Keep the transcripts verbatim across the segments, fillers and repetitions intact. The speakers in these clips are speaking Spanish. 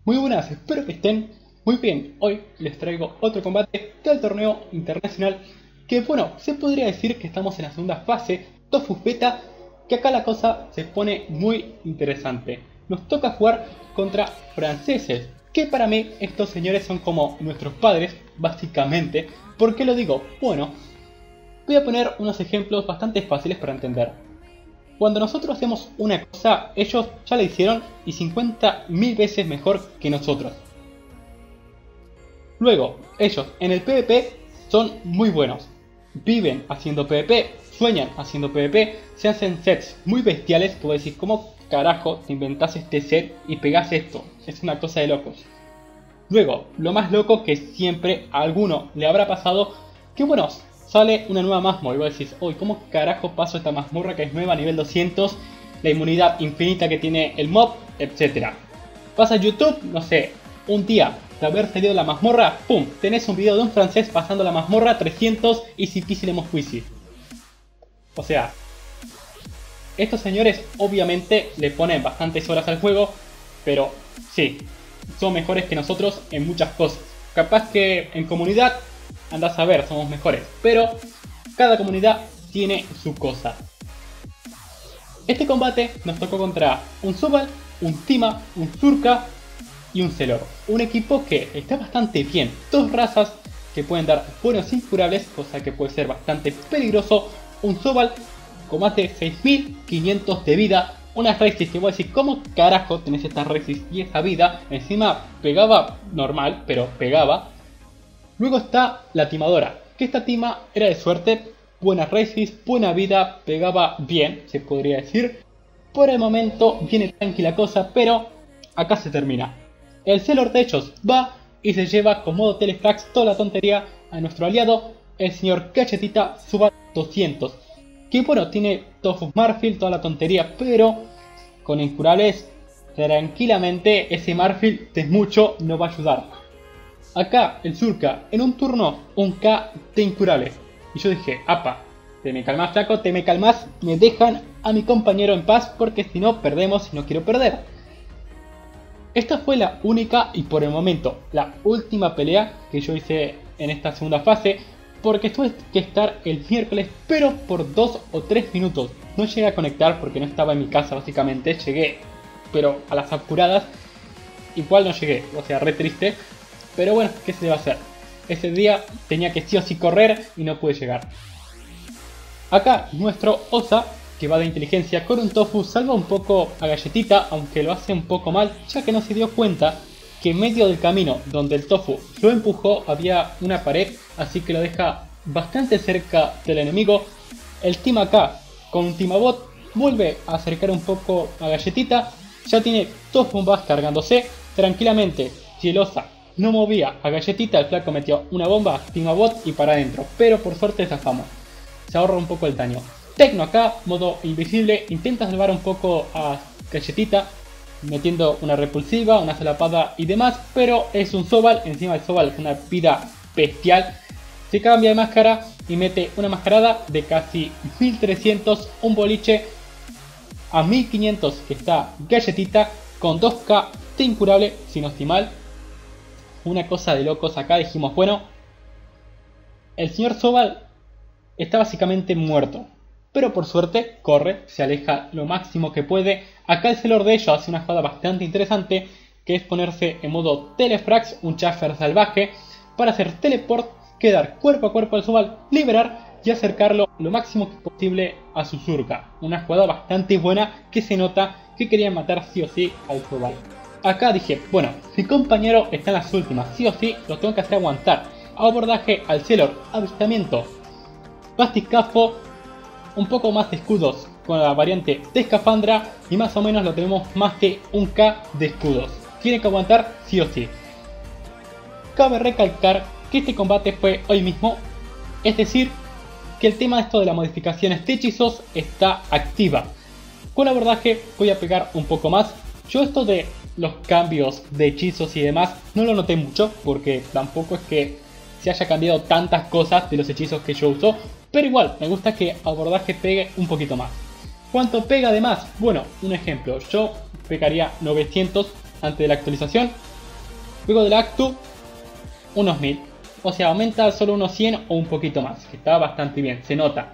Muy buenas, espero que estén muy bien. Hoy les traigo otro combate del torneo internacional que, bueno, se podría decir que estamos en la segunda fase, Tofu Beta, que acá la cosa se pone muy interesante. Nos toca jugar contra franceses, que para mí estos señores son como nuestros padres, básicamente. ¿Por qué lo digo? Bueno, voy a poner unos ejemplos bastante fáciles para entender. Cuando nosotros hacemos una cosa, ellos ya la hicieron y cincuenta mil veces mejor que nosotros. Luego, ellos en el PvP son muy buenos. Viven haciendo PvP, sueñan haciendo PvP, se hacen sets muy bestiales que vos decís, ¿cómo carajo te inventás este set y pegás esto? Es una cosa de locos. Luego, lo más loco que siempre a alguno le habrá pasado, que bueno, sale una nueva mazmorra y vos decís, uy, ¿cómo carajo paso esta mazmorra que es nueva a nivel doscientos? La inmunidad infinita que tiene el mob, etcétera. Vas a YouTube, no sé, un día de haber salido la mazmorra, pum, tenés un video de un francés pasando la mazmorra trescientos easy peasy lemon squeezy. O sea, estos señores obviamente le ponen bastantes horas al juego, pero sí, son mejores que nosotros en muchas cosas. Capaz que en comunidad, andás a ver, somos mejores, pero cada comunidad tiene su cosa. Este combate nos tocó contra un Zubal, un Tima, un Zurka y un Celor. Un equipo que está bastante bien. Dos razas que pueden dar buenos incurables, cosa que puede ser bastante peligroso. Un Zubal con más de seis mil quinientos de vida. Unas resist que voy a decir, ¿cómo carajo tenés esta resist y esa vida? Encima pegaba normal, pero pegaba. Luego está la timadora, que esta tima era de suerte, buena resist, buena vida, pegaba bien, se podría decir. Por el momento viene tranquila cosa, pero acá se termina. El Celor de ellos va y se lleva con modo telefrax toda la tontería a nuestro aliado, el señor Cachetita Suba doscientos. Que bueno, tiene Tofu Marfil, toda la tontería, pero con incurables, tranquilamente ese Marfil de mucho no va a ayudar. Acá el Zurka en un turno un K de incurable. Y yo dije, apa, te me calmas flaco, te me calmas, me dejan a mi compañero en paz porque si no perdemos y no quiero perder. Esta fue la única y por el momento la última pelea que yo hice en esta segunda fase, porque tuve que estar el miércoles pero por dos o tres minutos. No llegué a conectar porque no estaba en mi casa básicamente, llegué pero a las apuradas. Igual no llegué, o sea, re triste. Pero bueno, ¿qué se le va a hacer? Ese día tenía que sí o sí correr y no pude llegar. Acá nuestro Osa, que va de inteligencia con un Tofu, salva un poco a Galletita, aunque lo hace un poco mal, ya que no se dio cuenta que en medio del camino donde el Tofu lo empujó había una pared, así que lo deja bastante cerca del enemigo. El team acá, con un Timabot, vuelve a acercar un poco a Galletita, ya tiene dos bombas cargándose tranquilamente. Si el Osa no movía a Galletita, el flaco metió una bomba, Timabot y para adentro. Pero por suerte zafamos. Se ahorra un poco el daño. Tecno acá, modo invisible, intenta salvar un poco a Galletita, metiendo una repulsiva, una solapada y demás. Pero es un Zobal, encima el Zobal es una vida bestial. Se cambia de máscara y mete una mascarada de casi mil trescientos, un boliche a mil quinientos que está Galletita con dos K de incurable, si no estoy mal. Una cosa de locos. Acá dijimos, bueno, el señor Zobal está básicamente muerto, pero por suerte corre, se aleja lo máximo que puede. Acá el Celor de ellos hace una jugada bastante interesante, que es ponerse en modo telefrax, un chaffer salvaje, para hacer teleport, quedar cuerpo a cuerpo al Zobal, liberar y acercarlo lo máximo posible a su Zurka. Una jugada bastante buena que se nota que querían matar sí o sí al Zobal. Acá dije, bueno, mi compañero está en las últimas, sí o sí lo tengo que hacer aguantar. Abordaje al Celor, avistamiento, Basticafo, un poco más de escudos con la variante de escafandra y más o menos lo tenemos más de un K de escudos. Tiene que aguantar sí o sí. Cabe recalcar que este combate fue hoy mismo, es decir, que el tema de esto de las modificaciones de hechizos está activa. Con abordaje voy a pegar un poco más. Yo esto de los cambios de hechizos y demás no lo noté mucho, porque tampoco es que se haya cambiado tantas cosas de los hechizos que yo uso, pero igual me gusta que abordaje pegue un poquito más. ¿Cuánto pega además? Bueno, un ejemplo, yo pegaría novecientos antes de la actualización Luego del Actu, unos mil. O sea, aumenta solo unos cien o un poquito más, que está bastante bien, se nota.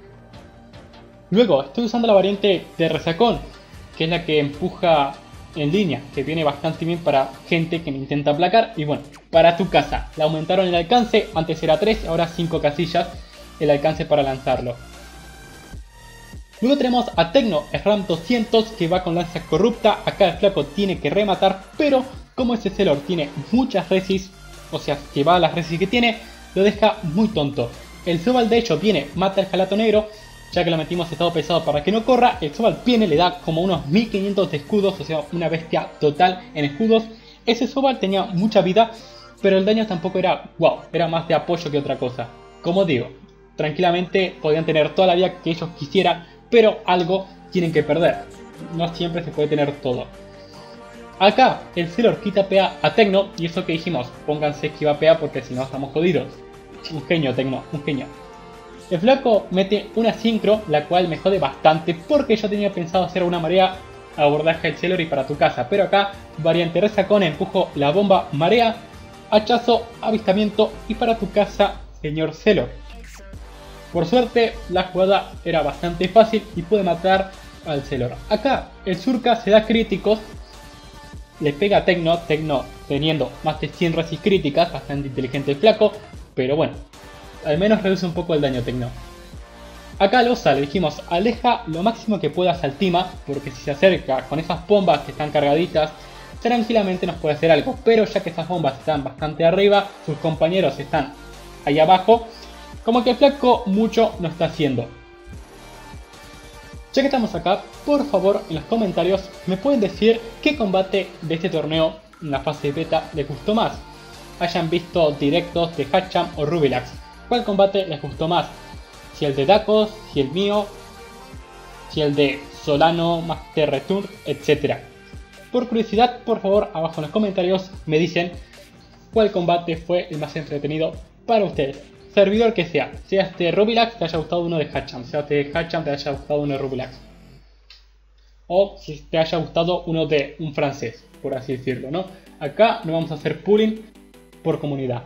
Luego estoy usando la variante de Resacón, que es la que empuja en línea, que viene bastante bien para gente que me intenta aplacar. Y bueno, para tu casa, le aumentaron el alcance, antes era tres, ahora cinco casillas el alcance para lanzarlo. Luego tenemos a Tecno Sram doscientos, que va con lanza corrupta. Acá el flaco tiene que rematar, pero como ese Celor tiene muchas resis, o sea, que va a las resis que tiene, lo deja muy tonto. El Zobal de hecho viene, mata el Jalato Negro, ya que lo metimos estado pesado para que no corra. El Zobal viene, le da como unos mil quinientos de escudos, o sea, una bestia total en escudos. Ese Zobal tenía mucha vida, pero el daño tampoco era wow, era más de apoyo que otra cosa. Como digo, tranquilamente podían tener toda la vida que ellos quisieran, pero algo tienen que perder. No siempre se puede tener todo. Acá el Celor quita P A a Tecno, y eso que dijimos, pónganse esquiva P A porque si no estamos jodidos. Un genio Tecno, un genio. El flaco mete una sincro, la cual me jode bastante porque yo tenía pensado hacer una marea, abordaje el Celor y para tu casa. Pero acá, variante Resacón, empujo la bomba marea, hachazo, avistamiento y para tu casa, señor Celor. Por suerte, la jugada era bastante fácil y pude matar al Celor. Acá, el Surca se da críticos, le pega a Tecno, Tecno teniendo más de cien resis críticas, bastante inteligente el flaco, pero bueno, al menos reduce un poco el daño Tecno. Acá al Osa le dijimos, aleja lo máximo que puedas al Tima, porque si se acerca con esas bombas que están cargaditas, tranquilamente nos puede hacer algo, pero ya que esas bombas están bastante arriba, sus compañeros están ahí abajo, como que el flaco mucho no está haciendo. Ya que estamos acá, por favor en los comentarios me pueden decir qué combate de este torneo en la fase beta les gustó más. Hayan visto directos de Hatcham o Rubilax. ¿Cuál combate les gustó más? Si el de Dakos, si el mío, si el de Solano, Master Return, etcétera. Por curiosidad, por favor abajo en los comentarios me dicen cuál combate fue el más entretenido para ustedes. Servidor que sea, sea este Rubilax te haya gustado uno de Hatcham, sea este Hatcham te haya gustado uno de Rubilax. O si te haya gustado uno de un francés, por así decirlo, ¿no? Acá no vamos a hacer pooling por comunidad.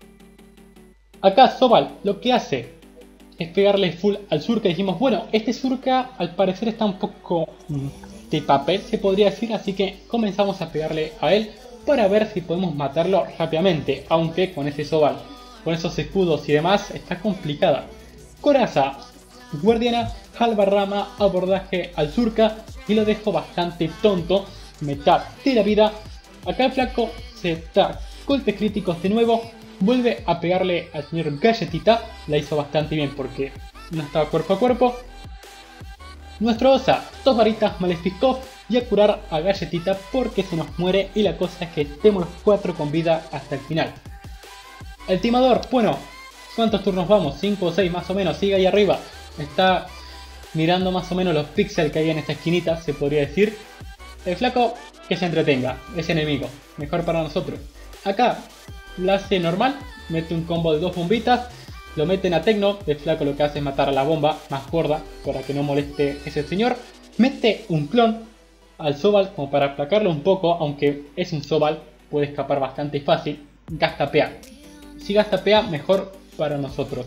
Acá Zobal lo que hace es pegarle full al Surca. Dijimos, bueno, este Surca al parecer está un poco de papel, se podría decir, así que comenzamos a pegarle a él para ver si podemos matarlo rápidamente, aunque con ese Zobal, con esos escudos y demás, está complicada. Coraza, guardiana, Halbarrama, abordaje al Surca y lo dejo bastante tonto, mitad de la vida. Acá el flaco se da golpes críticos de nuevo, vuelve a pegarle al señor Galletita, la hizo bastante bien porque no estaba cuerpo a cuerpo. Nuestro Osa, dos varitas Malefiskov y a curar a Galletita porque se nos muere y la cosa es que estemos los cuatro con vida hasta el final. El timador, bueno, ¿cuántos turnos vamos? cinco o seis más o menos, sigue ahí arriba. Está mirando más o menos los píxeles que hay en esta esquinita, se podría decir. El flaco que se entretenga, es enemigo, mejor para nosotros. Acá la hace normal, mete un combo de dos bombitas, lo meten a Tecno, el flaco lo que hace es matar a la bomba más gorda para que no moleste ese señor. Mete un clon al Zobal como para aplacarlo un poco, aunque es un Zobal, puede escapar bastante fácil, gasta P A. Si gasta P A, mejor para nosotros.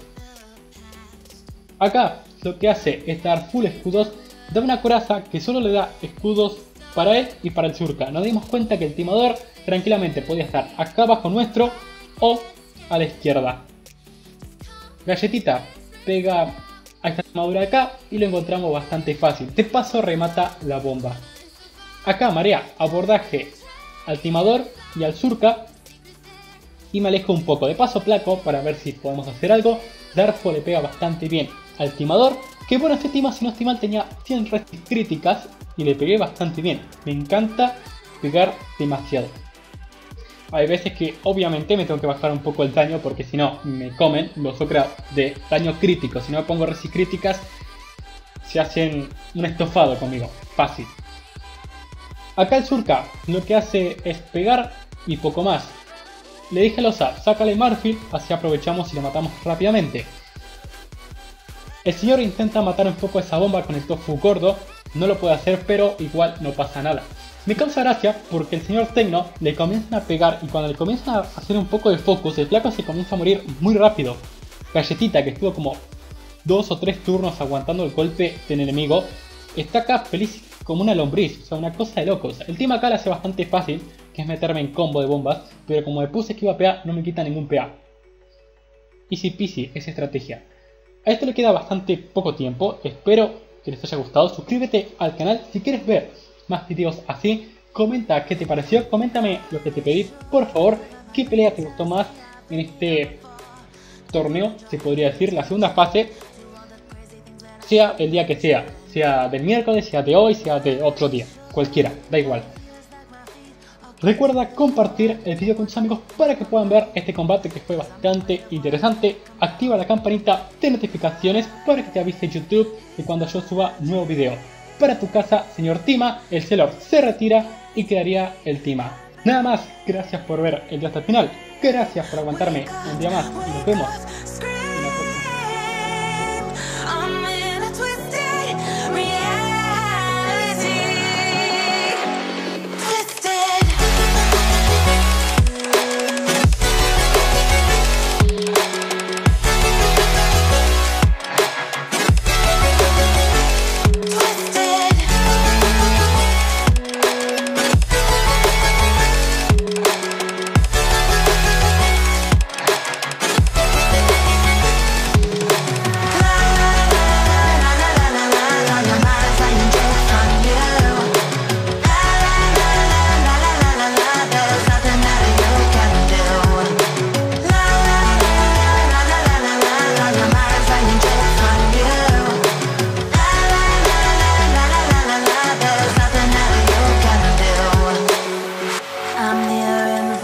Acá lo que hace es dar full escudos, da una coraza que solo le da escudos para él y para el Surca. Nos dimos cuenta que el timador tranquilamente podía estar acá abajo nuestro o a la izquierda. Galletita pega a esta armadura de acá y lo encontramos bastante fácil. De paso remata la bomba. Acá marea abordaje al timador y al Surca. Y me alejo un poco. De paso placo para ver si podemos hacer algo. Darfo le pega bastante bien al timador. Que bueno, este tima si no estoy mal tenía cien resis críticas. Y le pegué bastante bien. Me encanta pegar demasiado. Hay veces que obviamente me tengo que bajar un poco el daño. Porque si no me comen los Okra de daño crítico. Si no me pongo resis críticas se hacen un estofado conmigo. Fácil. Acá el Surca lo que hace es pegar y poco más. Le dije al Osa, sácale Marfil, así aprovechamos y lo matamos rápidamente. El señor intenta matar un poco esa bomba con el tofu gordo, no lo puede hacer pero igual no pasa nada. Me causa gracia porque el señor Tecno le comienzan a pegar y cuando le comienzan a hacer un poco de focus, el flaco se comienza a morir muy rápido. Galletita, que estuvo como dos o tres turnos aguantando el golpe del enemigo, está acá feliz como una lombriz, o sea, una cosa de locos. El team acá lo hace bastante fácil, que es meterme en combo de bombas, pero como me puse que iba a P A, no me quita ningún P A. Easy peasy, esa estrategia. A esto le queda bastante poco tiempo, espero que les haya gustado. Suscríbete al canal si quieres ver más videos así. Comenta qué te pareció, coméntame lo que te pedí, por favor, qué pelea te gustó más en este torneo, se podría decir, la segunda fase, sea el día que sea, sea del miércoles, sea de hoy, sea de otro día, cualquiera, da igual. Recuerda compartir el video con tus amigos para que puedan ver este combate que fue bastante interesante. Activa la campanita de notificaciones para que te avise YouTube de cuando yo suba nuevo video. Para tu casa, señor Tima, el Sailor se retira y quedaría el Tima. Nada más, gracias por ver el video hasta el final. Gracias por aguantarme un día más y nos vemos en la próxima.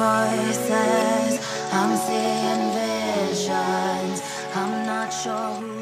I'm seeing visions. I'm not sure who